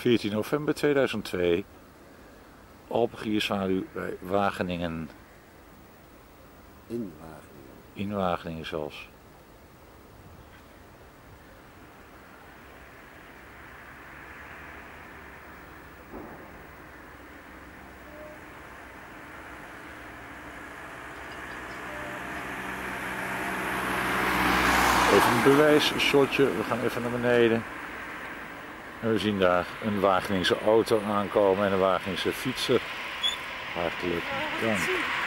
14 november 2002. Alpengierzwaluw bij Wageningen. In Wageningen. In Wageningen zelfs. Even een bewijsshotje, we gaan even naar beneden. En we zien daar een Wageningse auto aankomen en een Wageningse fietser. Hartelijk dank.